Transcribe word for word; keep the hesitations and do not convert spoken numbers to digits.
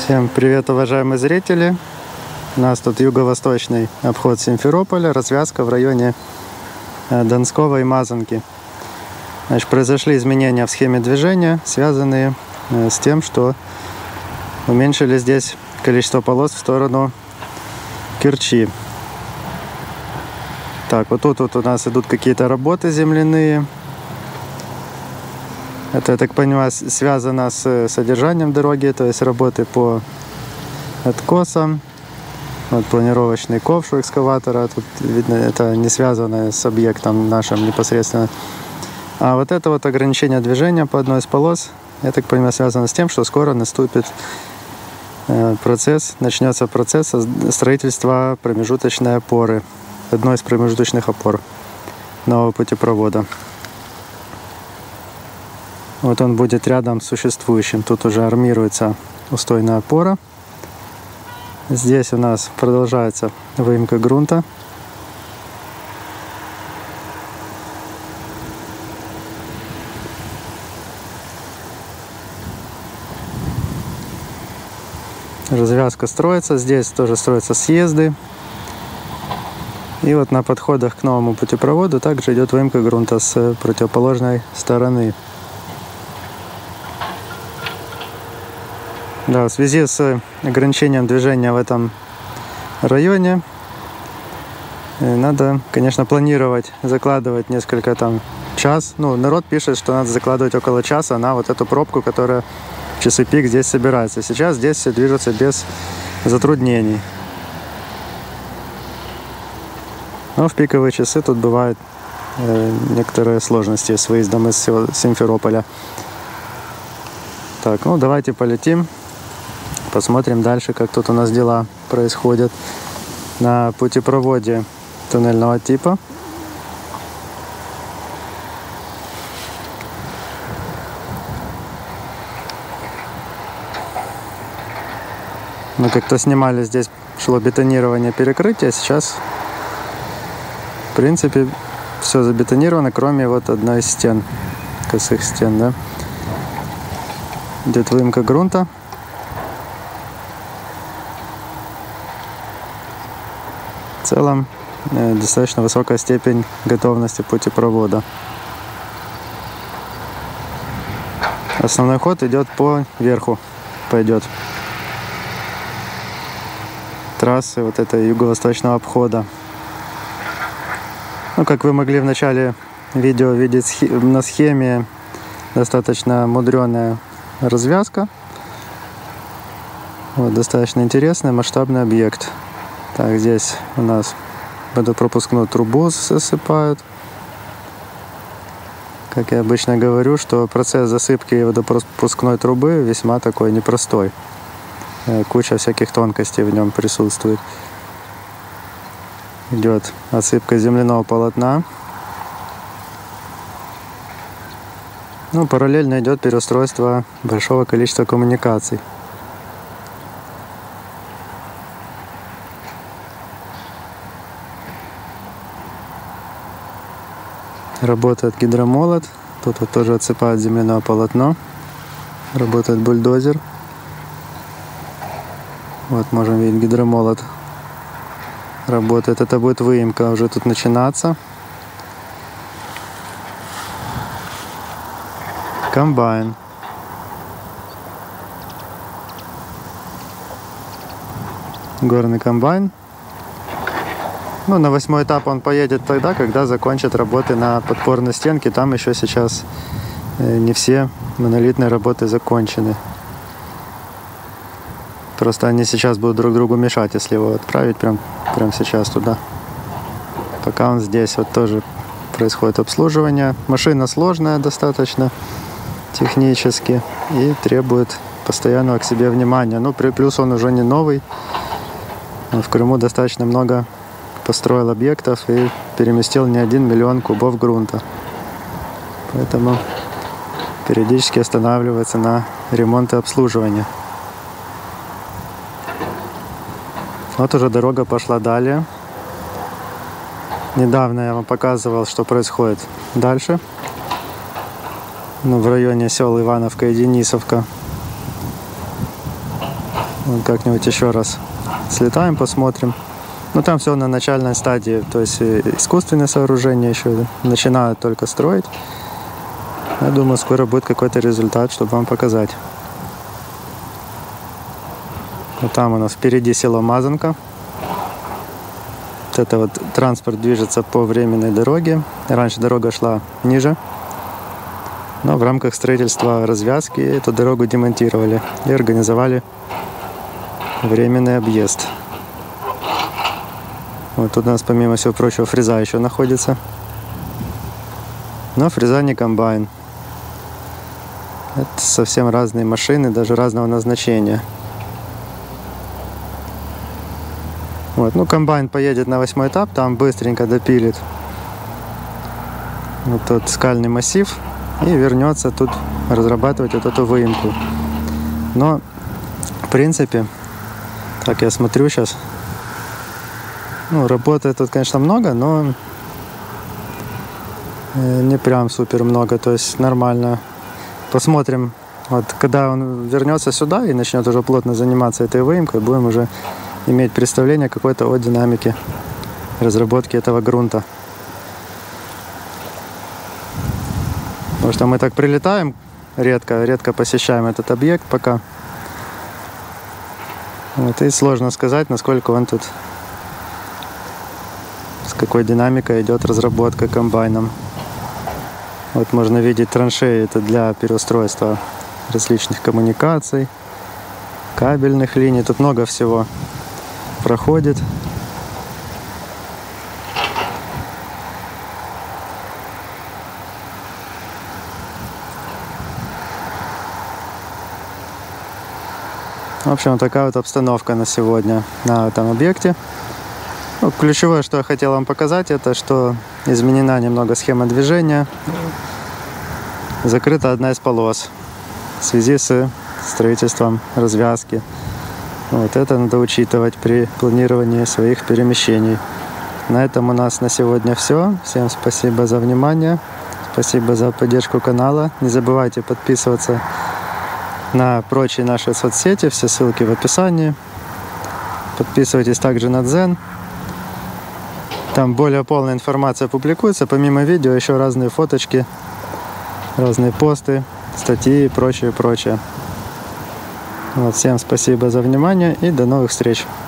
Всем привет, уважаемые зрители! У нас тут юго-восточный обход Симферополя, развязка в районе Донского и Мазанки. Значит, произошли изменения в схеме движения, связанные с тем, что уменьшили здесь количество полос в сторону Керчи. Так, вот тут вот у нас идут какие-то работы земляные. Это, я так понимаю, связано с содержанием дороги, то есть работы по откосам. Вот планировочный ковш у экскаватора. Тут видно, это не связано с объектом нашим непосредственно. А вот это вот ограничение движения по одной из полос, я так понимаю, связано с тем, что скоро наступит процесс, начнется процесс строительства промежуточной опоры. Одной из промежуточных опор нового путепровода. Вот он будет рядом с существующим. Тут уже армируется устойная опора. Здесь у нас продолжается выемка грунта. Развязка строится. Здесь тоже строятся съезды. И вот на подходах к новому путепроводу также идет выемка грунта с противоположной стороны. Да, в связи с ограничением движения в этом районе надо, конечно, планировать, закладывать несколько там час. Ну, народ пишет, что надо закладывать около часа на вот эту пробку, которая в часы пик здесь собирается. Сейчас здесь все движется без затруднений. Но в пиковые часы тут бывают э, некоторые сложности с выездом из Симферополя. Так, ну давайте полетим. Посмотрим дальше, как тут у нас дела происходят на путепроводе туннельного типа. Мы как-то снимали, здесь шло бетонирование перекрытия. Сейчас, в принципе, все забетонировано, кроме вот одной из стен, косых стен, да. Идет выемка грунта. В целом э, достаточно высокая степень готовности путепровода. Основной ход идет по верху, пойдет трассы вот этой юго-восточного обхода. Ну, как вы могли в начале видео видеть на схеме, достаточно мудреная развязка. Вот, достаточно интересный масштабный объект. Так, здесь у нас водопропускную трубу засыпают. Как я обычно говорю, что процесс засыпки водопропускной трубы весьма такой непростой. Куча всяких тонкостей в нем присутствует. Идет отсыпка земляного полотна. Ну, параллельно идет переустройство большого количества коммуникаций. Работает гидромолот. Тут вот тоже отсыпают земляное полотно. Работает бульдозер. Вот можем видеть, гидромолот работает. Это будет выемка уже тут начинаться. Комбайн. Горный комбайн. Ну, на восьмой этап он поедет тогда, когда закончат работы на подпорной стенке. Там еще сейчас не все монолитные работы закончены. Просто они сейчас будут друг другу мешать, если его отправить прям, прям сейчас туда. Пока он здесь, вот тоже происходит обслуживание. Машина сложная достаточно технически и требует постоянного к себе внимания. Ну, плюс он уже не новый. В Крыму достаточно много построил объектов и переместил не один миллион кубов грунта. Поэтому периодически останавливается на ремонт и обслуживание. Вот уже дорога пошла далее. Недавно я вам показывал, что происходит дальше. Ну, в районе сел Ивановка и Денисовка. Вот как-нибудь еще раз слетаем, посмотрим. Но там все на начальной стадии, то есть искусственные сооружения еще начинают только строить. Я думаю, скоро будет какой-то результат, чтобы вам показать. Вот там у нас впереди село Мазанка. Вот это вот транспорт движется по временной дороге. Раньше дорога шла ниже, но в рамках строительства развязки эту дорогу демонтировали и организовали временный объезд. Вот тут у нас, помимо всего прочего, фреза еще находится. Но фреза не комбайн. Это совсем разные машины, даже разного назначения. Вот. Ну, комбайн поедет на восьмой этап, там быстренько допилит вот тот скальный массив и вернется тут разрабатывать вот эту выемку. Но, в принципе, так я смотрю сейчас, ну, работы тут, конечно, много, но не прям супер много, то есть нормально. Посмотрим, вот когда он вернется сюда и начнет уже плотно заниматься этой выемкой, будем уже иметь представление какой-то о динамике разработки этого грунта. Потому что мы так прилетаем редко, редко посещаем этот объект пока. Вот, и сложно сказать, насколько он тут, с какой динамикой идет разработка комбайном. Вот можно видеть траншеи, это для переустройства различных коммуникаций, кабельных линий, тут много всего проходит. В общем, вот такая вот обстановка на сегодня на этом объекте. Ну, ключевое, что я хотел вам показать, это что изменена немного схема движения. Закрыта одна из полос в связи с строительством развязки. Вот это надо учитывать при планировании своих перемещений. На этом у нас на сегодня все. Всем спасибо за внимание. Спасибо за поддержку канала. Не забывайте подписываться на прочие наши соцсети. Все ссылки в описании. Подписывайтесь также на Дзен. Там более полная информация публикуется. Помимо видео еще разные фоточки, разные посты, статьи и прочее, прочее. Вот, всем спасибо за внимание и до новых встреч.